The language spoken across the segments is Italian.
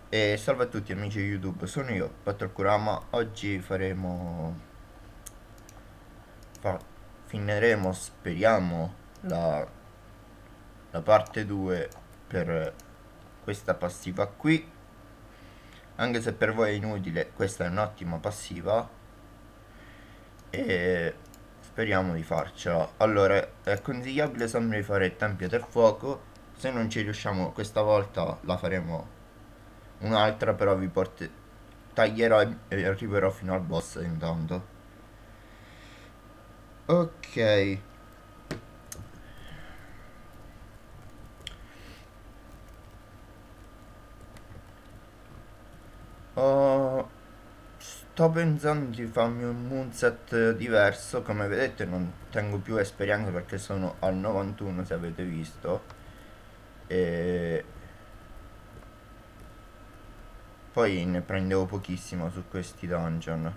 E salve a tutti amici di YouTube, sono io, Kurama. Oggi fa- finiremo, speriamo, la parte 2 per questa passiva qui. Anche se per voi è inutile, questa è un'ottima passiva e speriamo di farcela. Allora, è consigliabile sempre di fare Tempio del Fuoco. Se non ci riusciamo questa volta la faremo un'altra, però taglierò e arriverò fino al boss intanto. Ok. Oh, sto pensando di farmi un moonset diverso. Come vedete non tengo più esperienza perché sono al 91, se avete visto. E poi ne prendevo pochissimo su questi dungeon.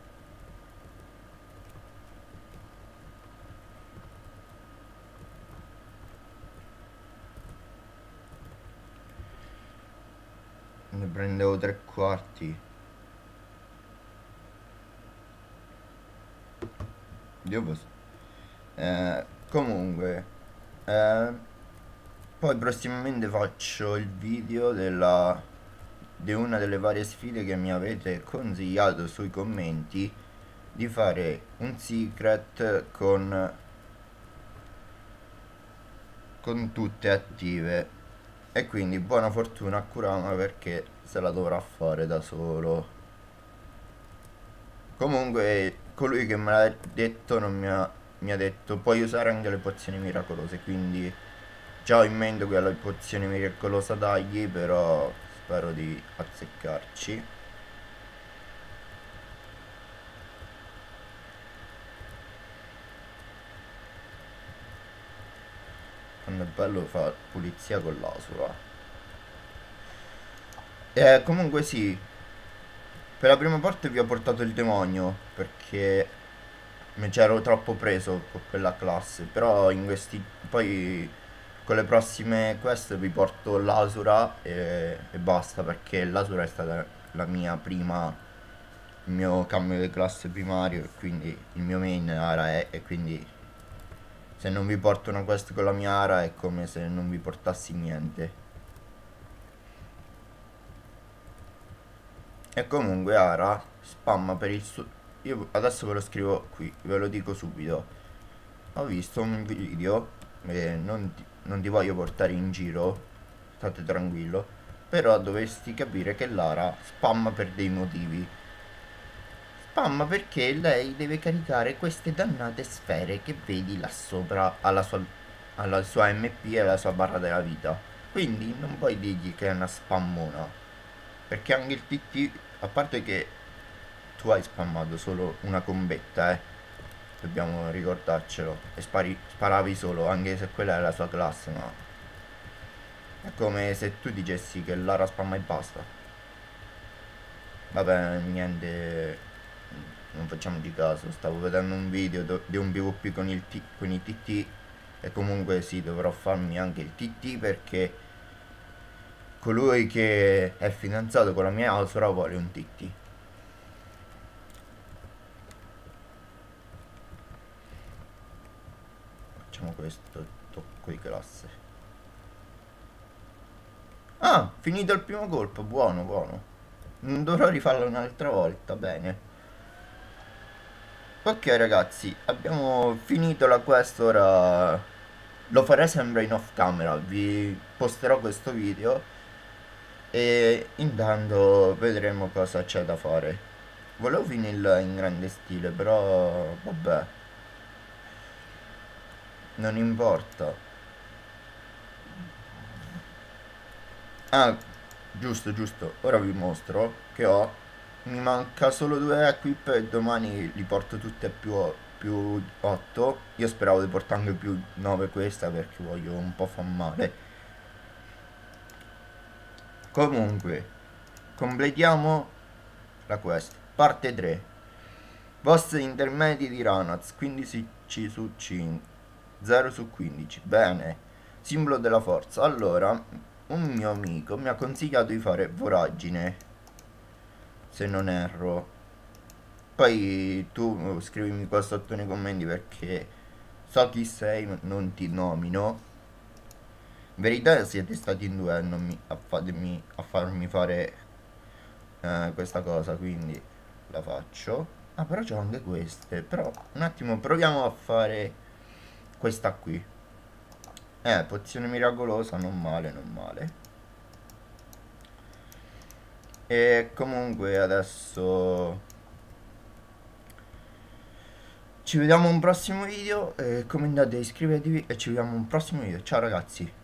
Ne prendevo tre quarti. Dio posso. Comunque, eh, poi prossimamente faccio il video di una delle varie sfide che mi avete consigliato sui commenti di fare un secret con tutte attive. E quindi buona fortuna a Kurama perché se la dovrà fare da solo. Comunque, colui che me l'ha detto non mi ha detto puoi usare anche le pozioni miracolose, quindi già ho in mente quella pozione miracolosa tagli, però spero di azzeccarci. Quando è bello fa pulizia con l'asura. Comunque sì, per la prima parte vi ho portato il demonio perché mi c'ero troppo preso con quella classe, però in questi poi con le prossime quest vi porto l'Asura e basta perché l'Asura è stata la mia prima il mio cambio di classe primario e quindi il mio main Ara è e quindi se non vi porto una quest con la mia Ara è come se non vi portassi niente. E comunque Ara spamma per il suo. Io adesso ve lo scrivo qui, ve lo dico subito. Ho visto un video e non ti voglio portare in giro, state tranquillo, però dovresti capire che Lara spamma per dei motivi. Spamma perché lei deve caricare queste dannate sfere che vedi là sopra alla sua MP e alla sua barra della vita. Quindi non puoi dirgli che è una spammona. Perché anche il TT, a parte che tu hai spammato solo una combetta, dobbiamo ricordarcelo. E sparavi solo, anche se quella è la sua classe, ma è come se tu dicessi che Lara spamma e basta. Vabbè, niente, non facciamoci caso. Stavo vedendo un video di un PvP con i TT. E comunque sì, dovrò farmi anche il TT perché colui che è fidanzato con la mia Asura vuole un TT. Facciamo questo tocco di classe. Ah, finito il primo colpo, buono, buono. Non dovrò rifarlo un'altra volta, bene. Ok ragazzi, abbiamo finito la quest, ora lo farei sempre in off camera, vi posterò questo video e intanto vedremo cosa c'è da fare. Volevo finirla in grande stile, però vabbè, non importa. Ah, giusto, giusto, ora vi mostro che mi manca solo due equip e domani li porto tutte a più 8. Io speravo di portare anche più 9 questa perché voglio un po' far male. Comunque, completiamo la quest. Parte 3. Boss intermedi di Ranaz, 15 su 5. 0 su 15. Bene. Simbolo della forza. Allora, un mio amico mi ha consigliato di fare voragine, se non erro. Poi tu scrivimi qua sotto nei commenti perché so chi sei, ma non ti nomino. In verità siete stati in due a farmi fare questa cosa, quindi la faccio. Ah, però c'ho anche queste. Però un attimo proviamo a fare questa qui. Pozione miracolosa, non male, non male. E comunque adesso ci vediamo in un prossimo video. Commentate, iscrivetevi e ci vediamo in un prossimo video. Ciao ragazzi.